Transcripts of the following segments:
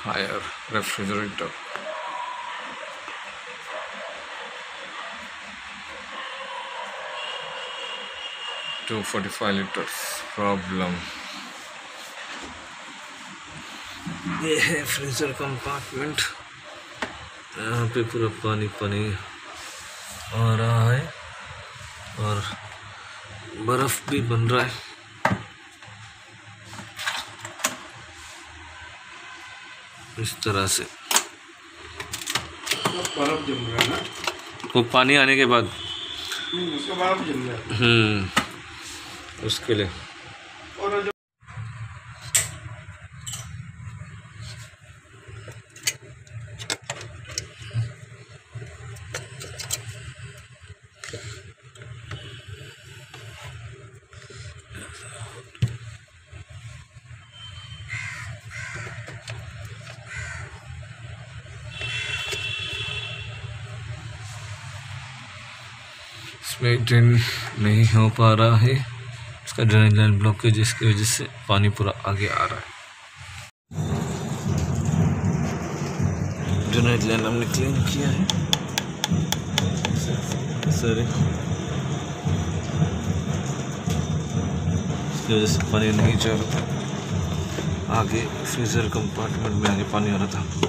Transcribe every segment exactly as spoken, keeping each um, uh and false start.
higher refrigerator. two forty-five liters problem. ये है freezer compartment. यहाँ पे पूरा पानी पानी आ रहा है और बर्फ भी बन रहा है। इस तरह से बर्फ जम रहा है ना, वो पानी आने के बाद उसका बर्फ जम रहा है। हम्म उसके लिए और जो इसमें ड्रेन नहीं हो पा रहा है, इसका ड्रेनेज लाइन ब्लॉक है, जिसकी वजह से पानी पूरा आगे आ रहा है। ड्रेनेज लाइन हमने क्लीन किया है सर, इसकी वजह से पानी नहीं जा रहा था आगे। फ्रीजर कंपार्टमेंट में आगे पानी आ रहा था।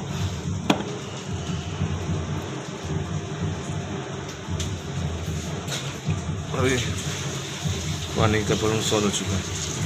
अभी पानी का प्रॉब्लम सॉल्व हो चुका है।